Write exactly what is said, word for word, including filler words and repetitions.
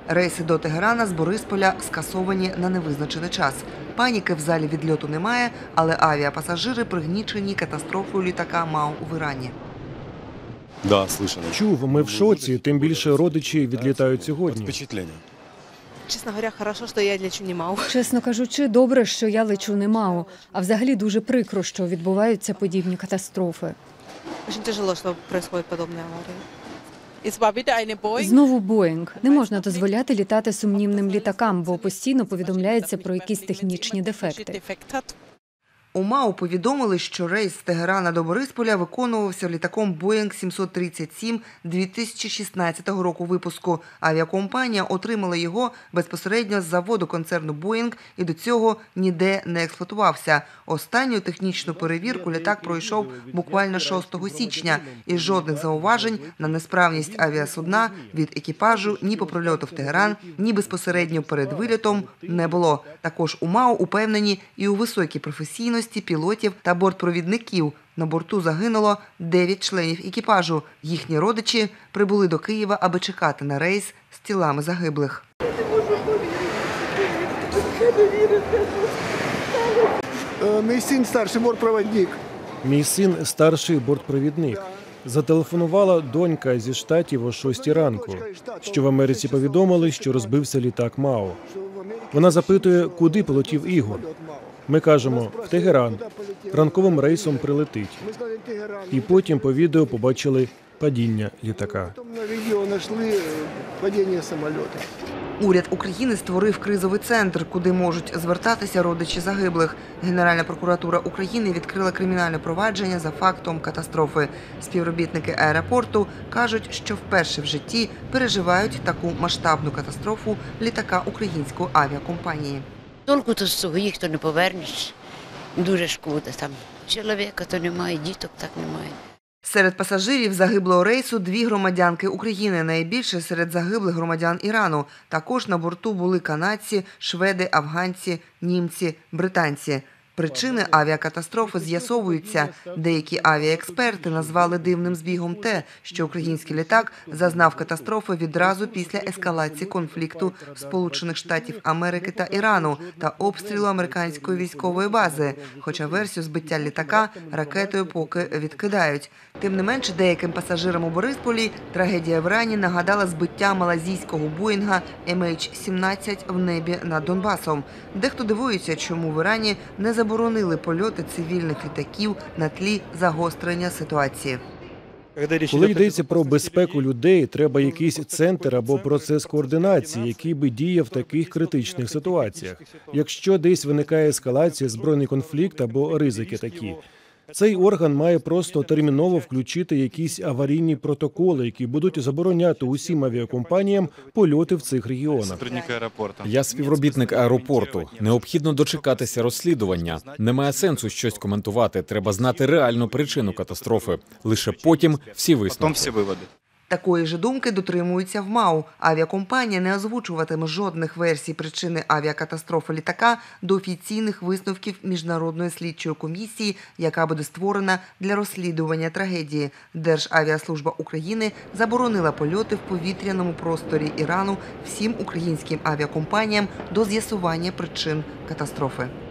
Рейси до Тегерана з Борисполя скасовані на невизначений час. Паніки в залі відльоту немає, але авіапасажири пригнічені катастрофою літака МАУ в Ірані. Да, слышали. Чув, ми в шоці, тим більше родичі відлітають сьогодні. Впечатлення. Чесно говоря, хорошо, що я лечу не МАУ. Чесно кажучи, добре, що я лечу не МАУ. А взагалі дуже прикро, що відбуваються подібні катастрофи. Дуже тяжело, що відбувається подобні аварії. Знову Боїнг. Не можна дозволяти літати сумнівним літакам, бо постійно повідомляється про якісь технічні дефекти. У МАУ повідомили, що рейс з Тегерана до Борисполя виконувався літаком Боїнг сімсот тридцять сім дві тисячі шістнадцятого року випуску. Авіакомпанія отримала його безпосередньо з заводу концерну Боїнг і до цього ніде не експлуатувався. Останню технічну перевірку літак пройшов буквально шостого січня. І жодних зауважень на несправність авіасудна від екіпажу ні по прильоту в Тегеран, ні безпосередньо перед вилітом не було. Також у МАУ упевнені і у високій професійності пілотів та бортпровідників. На борту загинуло дев'ять членів екіпажу. Їхні родичі прибули до Києва, аби чекати на рейс з тілами загиблих. Мій син старший бортпровідник. Мій син – старший бортпровідник. Зателефонувала донька зі Штатів о шостій ранку, що в Америці повідомили, що розбився літак МАУ. Вона запитує, куди полетів Ігор. Ми кажемо, в Тегеран, ранковим рейсом прилетить. І потім по відео побачили падіння літака. На відео знайшли падіння самоліту. Уряд України створив кризовий центр, куди можуть звертатися родичі загиблих. Генеральна прокуратура України відкрила кримінальне провадження за фактом катастрофи. Співробітники аеропорту кажуть, що вперше в житті переживають таку масштабну катастрофу літака української авіакомпанії. Толку то з цього, їх то не повернеш. Дуже шкода. Там чоловіка то немає, діток так немає. Серед пасажирів загиблого рейсу дві громадянки України, найбільше серед загиблих громадян Ірану. Також на борту були канадці, шведи, афганці, німці, британці. Причини авіакатастрофи з'ясовуються. Деякі авіаексперти назвали дивним збігом те, що український літак зазнав катастрофи відразу після ескалації конфлікту Сполучених Штатів Америки та Ірану та обстрілу американської військової бази. Хоча версію збиття літака ракетою поки відкидають. Тим не менше, деяким пасажирам у Борисполі трагедія в Ірані нагадала збиття малазійського Боїнга ем ейч сімнадцять в небі над Донбасом. Дехто дивується, чому в Ірані не заборонили польоти цивільних літаків на тлі загострення ситуації. Коли йдеться про безпеку людей, треба якийсь центр або процес координації, який би діяв в таких критичних ситуаціях. Якщо десь виникає ескалація, збройний конфлікт або ризики такі. Цей орган має просто терміново включити якісь аварійні протоколи, які будуть забороняти усім авіакомпаніям польоти в цих регіонах. Я співробітник аеропорту. Необхідно дочекатися розслідування. Немає сенсу щось коментувати. Треба знати реальну причину катастрофи. Лише потім всі висновки. Такої ж думки дотримуються в МАУ. Авіакомпанія не озвучуватиме жодних версій причини авіакатастрофи літака до офіційних висновків Міжнародної слідчої комісії, яка буде створена для розслідування трагедії. Державіаслужба України заборонила польоти в повітряному просторі Ірану всім українським авіакомпаніям до з'ясування причин катастрофи.